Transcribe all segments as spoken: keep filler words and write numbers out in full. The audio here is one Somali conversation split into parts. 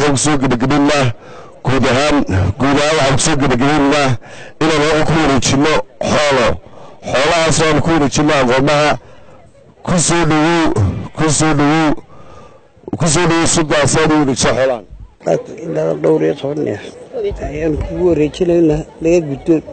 halkan kusoo gabagabaynaa guud ahaan guud ahaan waxaan kusoo gabagabaynaa inaan ku wareejino xoolo xoolahaas aan ku wareejino aqoomaha kusoo dhawow kusoo dhawow kusoo dhawow sudaasaan wareejiso xoolahan ilaa dhowr iyo toban neef ayaan kugu wareejinaynaa laga guddoon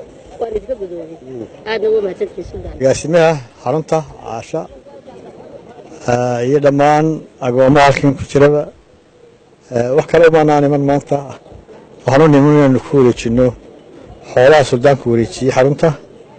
agaasimaha xarunta caasha iyo dhammaan agoomaha halkan ku jiraba wax kale umaanaan iman maanta waxaan u niman inaanu ku wareejino xoolaha suldaanku wareejiyey xarunta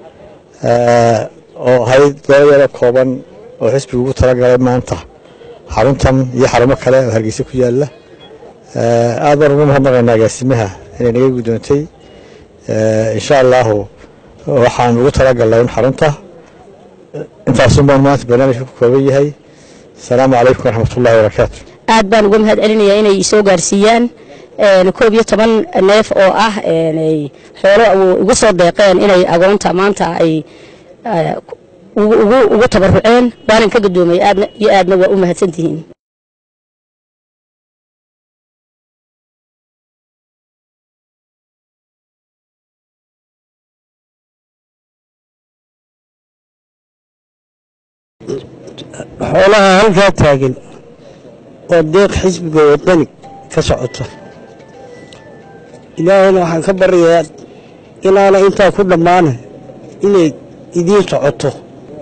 oo ahayd goobo yaro kooban oo xisbiga ugu talagalay maanta xaruntan iyo xarumo kale oo Hargaysa ku yaala aad baan ugu mahadnaqaynaa agaasimaha inay naga guddoontay insha Allah waxaan ugu talagalay in xarunta intaas baan maanta barnaamijka ku kooban yahay السلام عليكم ورحمة الله وبركاته. aad baan uga mahad celinayaa inay soo gaarsiiyaan ee koob iyo toban neef oo ah ee xoolo ugu soo deeqeen inay agoonta maanta ay ugu ugu tabaruceen baan ka gadoomay aadna iyo aadna waa u mahadsantihiin. xoolaha halkaa taagan oo deeq xisbiga wadani ka socoto ilaahayna waxaan ka baryayaa inaana intaa ku dhammaana inay idiin socoto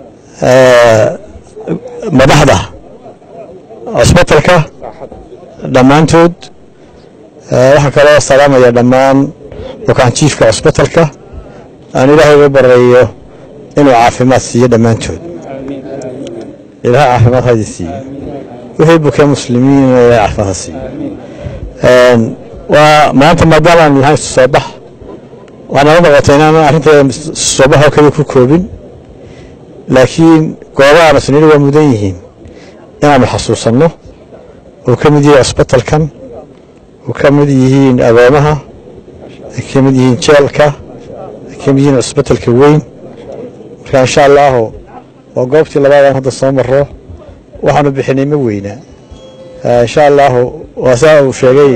madaxda cusbitalka dhammaantood waxaan kaloo salaamayaa dhammaan bukaan jiifka cusbitalka aan ilaahay uga baryayo inuu caafimaad siiyo dhammaantood إلى عافمات هذه السيئة وهي بكى مسلمين إلى عافمات السيئة وما أنت ما قال عن هاي الصباح وأنا ضغطينا أنا أنت الصباح وكذا كوكوبين لكن قوارع مسنين ومدينين أنا محسوس إنه وكم دي أسبتال كم وكم ديهين أمامها كم ديهين شالكة كم ديهين أسبتال كوين فإن شاء الله وقفتي لبعض هذا الصومر وحنا بحني موينا إن شاء الله وساو شيء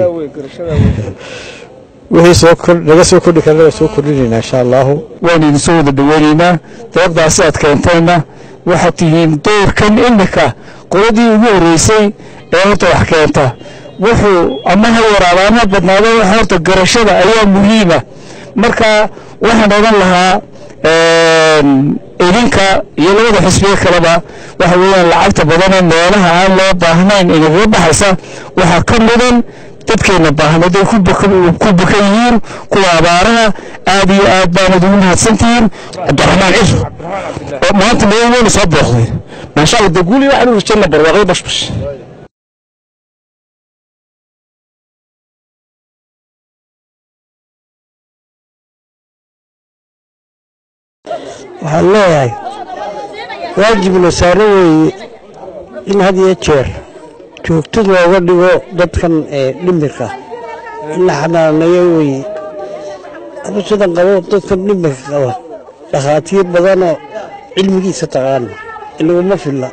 وهي سوكر نجس سوكر كذا سوكر لنا إن شاء الله وين نسود الدوالينا تبدأ ساعات كنتنا وحتيين دور كان إنك قردي ورئيسي أنت وحكيته وحو أما هو رعانا بدنا له حرت الجرشة أيام مهمة مركا وحنا نقول لها idinka iyo labada xisbiga kaleba waxa weeyaan lacagta badan ee meelaha aan loo baahnayn in ugu baxaysa waxa ka mudan dadkeena baahnada ku ku bukayiin ku abaaraha aad iyo aad baan ugu mahadsantiin Abdurrahmaan Ciis oo maanta meeyo soo booqday ma sha Allah daguli waxa uu jeena barwaaqay bashbash waxaan leeyahay waajib la saaran weeye in had iyo jeer joogto looga dhigo dadkan ee dhimirka in la xanaaneeyo weeye adu sidan qabo dadkan dhimirka qaba dhakhaatiir badanoo cilmigiisa taqaana ilaguma filla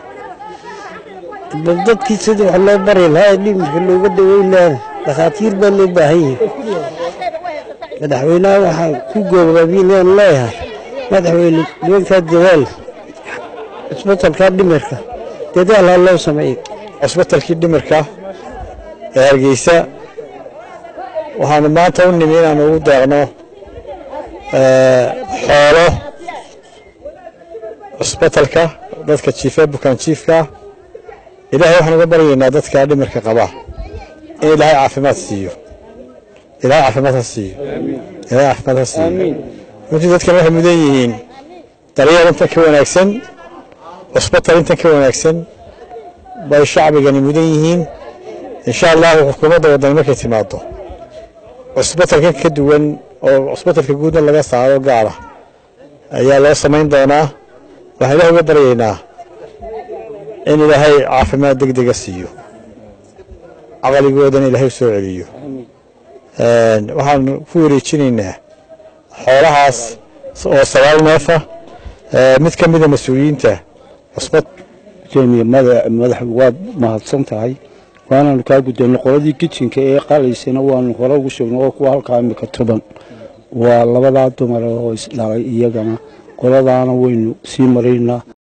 dadkii sidii wax loo bari lahaa dhimirka looga daweyn lahaa dhakhaatiir baa loo baahan yahay madaxweynaha waxaan ku goobaabiinayaan leeyahay madaxweyne nimankaa dadaal cusbitalka dhimirka dadaal ha loo sameeyo cusbitalkii dhimirka ee Hargaysa waxaanu maanta u nimi inaanu ugu deeqno xoolo cusbitalka dadka jiifa bukaan jiifka ilaahay waxaan uga baryaynaa dadka dhimirka qaba in ilaahay caafimaad siiyo ilaahay caafimaad ha siiyo ilaahay caafimaad ha siiyo runtii dadkan waxay mudan yihiin daryeel inta ka wanaagsan cusbital inta ka wanaagsan bay shacbigani mudan yihiin insha Allah xukuumadda waddan markay timaado cusbitalka ka duwan oo cusbitalka guudna laga saaro gaara ayaa loo sameyn doonaa waxaan ilaahay uga baryaynaa in ilaahay caafimaad degdeg ah siiyo aqaligoodana ilaahay soo celiyo waxaan ku wareejinaynaa xoolahaas oo sagaal neef ah mid ka mid ah mas'uuliyiinta cusbad jeemiye madax waad mahadsan tahay وانا نكاجد النقودي كتشين كأي قال يسنا وانا نقرأ وشون وقوى الكلام كتبان والله بدأت مرة هو لا يجمع قرأ أنا وين سيمرينا